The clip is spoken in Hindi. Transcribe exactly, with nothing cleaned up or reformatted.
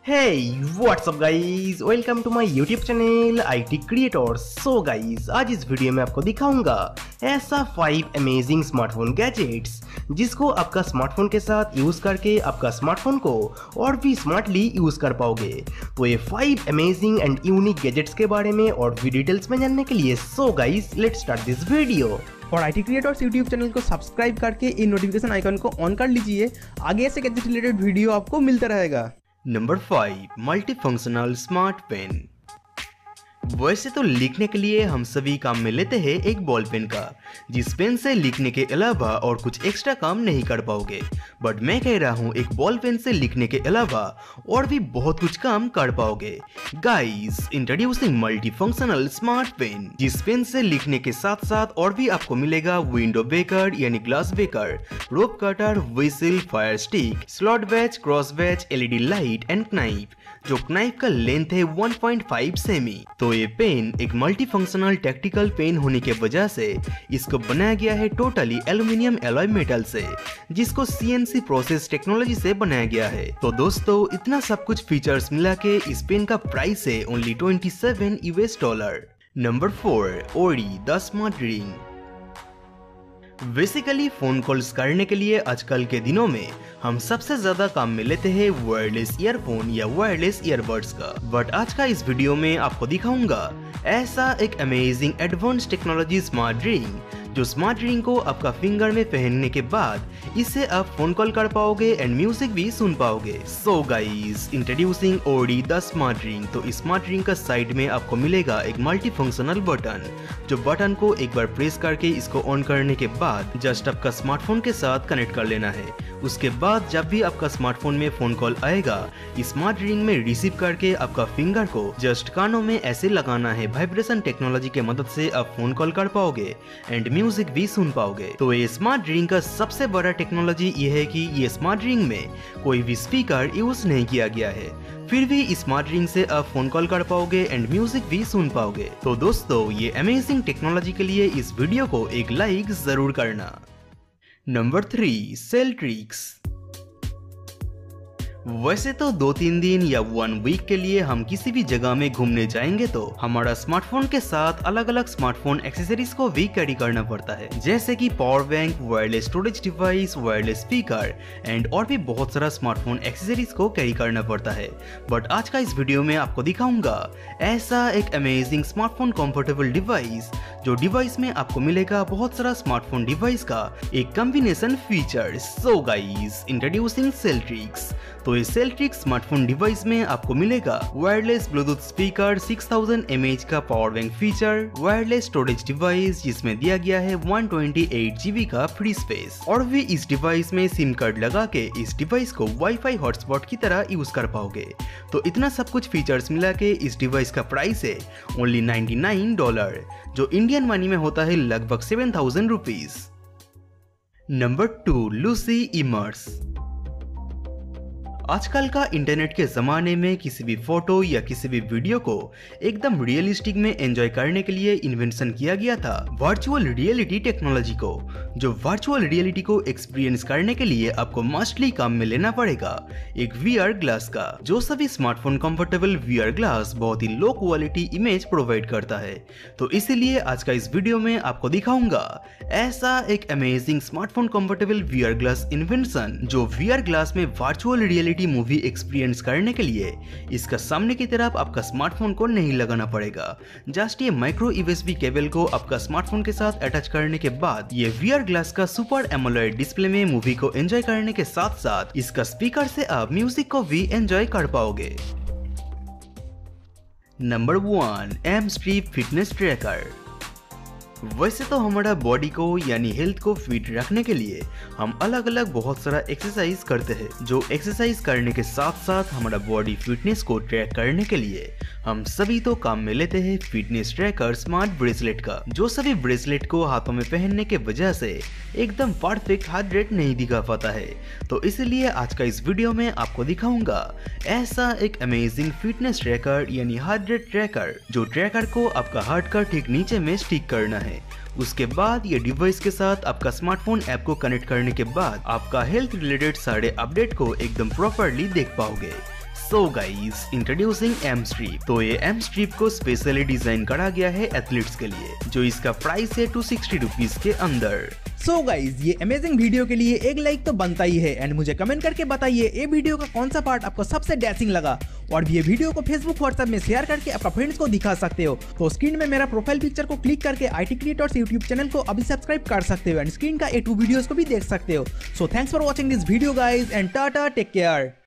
Hey, what's up guys? Welcome to my YouTube channel I T Creators। So guys, आज इस वीडियो में आपको दिखाऊंगा ऐसा फाइव अमेजिंग स्मार्टफोन गैजेट्स जिसको आपका स्मार्टफोन के साथ यूज करके आपका स्मार्टफोन को और भी स्मार्टली यूज कर पाओगे। तो ये five amazing and unique gadgets के बारे में और भी डिटेल्स में जानने के लिए so guys let's start this video. और I T creators YouTube channel को सब्सक्राइब करके इन नोटिफिकेशन आइकन को ऑन कर लीजिए, आगे से गैजेट रिलेटेड वीडियो आपको मिलता रहेगा। Number five, multi functional smart pen. वैसे तो लिखने के लिए हम सभी काम में लेते हैं एक बॉल पेन का, जिस पेन से लिखने के अलावा और कुछ एक्स्ट्रा काम नहीं कर पाओगे। बट मैं कह रहा हूँ एक बॉल पेन से लिखने के अलावा और भी बहुत कुछ काम कर पाओगे। Guys, introducing multi functional smart pen, जिस पेन से लिखने के साथ साथ और भी आपको मिलेगा विंडो ब्रेकर यानी glass breaker, rope cutter, whistle, fire stick, slot batch, cross batch, LED light and knife, जो नाइफ का लेंथ है वन पॉइंट फाइव सेमी। तो ये पेन एक मल्टी फंक्शनल टैक्टिकल पेन होने के वजह से इसको बनाया गया है टोटली एल्यूमिनियम एलॉय मेटल से, जिसको C N C process technology से बनाया गया है। तो दोस्तों, इतना सब कुछ फीचर्स मिला के इस पेन का प्राइस है only twenty seven US dollar. Number four, odi the smart ring. Basically phone calls करने के लिए आजकल के दिनों में हम सबसे ज्यादा काम में लेते हैं वायरलेस ईयरफोन या वायरलेस ईयरबड्स का। बट आज का इस वीडियो में आपको दिखाऊंगा ऐसा एक amazing advance technology smart ring, जो स्मार्ट रिंग को आपका फिंगर में पहनने के बाद इससे आप फोन कॉल कर पाओगे एंड म्यूजिक भी सुन पाओगे। So guys, introducing odi the smart ring. तो इस स्मार्ट रिंग का साइड में आपको मिलेगा एक मल्टी फंक्शनल बटन, जो बटन को एक बार प्रेस करके इसको ऑन करने के बाद जस्ट आपका स्मार्टफोन के साथ कनेक्ट कर लेना है। उसके बाद जब भी आपका स्मार्टफोन में फोन कॉल आएगा, इस स्मार्ट रिंग में रिसीव करके आपका फिंगर को जस्ट कानों में ऐसे लगाना है। वाइब्रेशन टेक्नोलॉजी के मदद से आप फोन कॉल कर पाओगे एंड म्यूजिक भी सुन पाओगे। तो ये स्मार्ट रिंग का सबसे बड़ा टेक्नोलॉजी ये है कि ये स्मार्ट रिंग में कोई भी स्पीकर यूज नहीं किया गया है, फिर भी इस स्मार्ट रिंग से आप फोन कॉल कर पाओगे एंड म्यूजिक भी सुन पाओगे। तो दोस्तों, ये अमेजिंग टेक्नोलॉजी के लिए इस वीडियो को एक लाइक जरूर करना। Number three, celltrix. वैसे तो दो तीन दिन या वन वीक के लिए हम किसी भी जगह में घूमने जाएंगे तो हमारा स्मार्टफोन के साथ अलग अलग स्मार्टफोन एक्सेसरीज को भी कैरी करना पड़ता है, जैसे कि power bank, wireless storage device, wireless speaker and और भी बहुत सारा स्मार्टफोन एक्सेसरीज को कैरी करना पड़ता है। बट आज का इस वीडियो में आपको दिखाऊंगा ऐसा एक अमेजिंग स्मार्टफोन कंफर्टेबल डिवाइस, जो डिवाइस में आपको मिलेगा बहुत सारा स्मार्टफोन डिवाइस का एक combination feature. So guys, introducing celltrix. तो इस सेल्ट्रिक्स स्मार्टफोन डिवाइस में आपको मिलेगा wireless bluetooth speaker, six thousand M A H का power bank feature, wireless storage device जिसमें दिया गया है one twenty eight G B का फ्री स्पेस, और भी इस डिवाइस में सिम कार्ड लगा के इस डिवाइस को वाईफाई हॉटस्पॉट की तरह यूज कर पाओगे। तो इतना सब कुछ फीचर्स मिला के इस डिवाइस का प्राइस है ओनली नाइन्टी नाइन डॉलर, जो इंडियन मनी में होता है लगभग seven thousand rupees. Number two, lucy immerse. आजकल का इंटरनेट के जमाने में किसी भी फोटो या किसी भी वीडियो को एकदम रियलिस्टिक में एंजॉय करने के लिए इन्वेंशन किया गया था वर्चुअल रियलिटी टेक्नोलॉजी को, जो वर्चुअल रियलिटी को एक्सपीरियंस करने के लिए आपको मस्टली काम में लेना पड़ेगा एक वीआर ग्लास का, जो सभी स्मार्टफोन कंफर्टेबल वीआर ग्लास बहुत ही लो क्वालिटी इमेज प्रोवाइड करता है। तो इसीलिए आज का इस वीडियो में आपको दिखाऊंगा ऐसा एक amazing smartphone comfortable VR glass invention, जो वीआर ग्लास में वर्चुअल रियलिटी मूवी एक्सपीरियंस करने के लिए इसका सामने की तरफ आपका स्मार्टफोन को नहीं लगाना पड़ेगा। जस्ट ये माइक्रो यूएसबी केबल को आपका स्मार्टफोन के साथ अटैच करने के बाद ये वीआर ग्लास का सुपर एमोलेड डिस्प्ले में मूवी को एंजॉय करने के साथ साथ इसका स्पीकर से आप म्यूजिक को भी एंजॉय कर पाओगे। Number one, M strip fitness tracker. वैसे तो हमारा बॉडी को यानी हेल्थ को फिट रखने के लिए हम अलग अलग बहुत सारा एक्सरसाइज करते हैं, जो एक्सरसाइज करने के साथ साथ हमारा बॉडी फिटनेस को ट्रैक करने के लिए हम सभी तो काम में लेते हैं फिटनेस ट्रैकर स्मार्ट ब्रेसलेट का, जो सभी ब्रेसलेट को हाथों में पहनने के वजह से एकदम परफेक्ट हार्ट रेट नहीं दिखा पाता है। तो इसलिए आज का इस वीडियो में आपको दिखाऊंगा ऐसा एक अमेजिंग फिटनेस ट्रैकर यानी हार्ट रेट ट्रैकर, जो ट्रैकर को आपका हार्ट का ठीक नीचे में स्टिक करना है। उसके बाद ये डिवाइस के साथ आपका स्मार्टफोन ऐप को कनेक्ट करने के बाद आपका हेल्थ रिलेटेड सारे अपडेट को एकदम प्रॉपरली देख पाओगे। So guys, introducing M strip. तो ये एम स्ट्रिप को स्पेशली डिजाइन करा गया है एथलीट्स के लिए, जो इसका प्राइस है टू सिक्सटी रुपीज के अंदर। सो so गाइज, ये अमेजिंग वीडियो के लिए एक लाइक तो बनता ही है एंड मुझे कमेंट करके बताइए ये वीडियो का कौन सा पार्ट आपको सबसे डैशिंग लगा, और भी ये वीडियो को फेसबुक व्हाट्सएप में शेयर करके अपना फ्रेंड्स को दिखा सकते हो। तो स्क्रीन में मेरा प्रोफाइल पिक्चर को क्लिक करके आईटी क्रिएटर्स यूट्यूब चैनल को अभी सब्सक्राइब कर सकते हो एंड स्क्रीन का ए टू वीडियोस को भी देख सकते हो। So thanks for watching this video guys and tata, take care.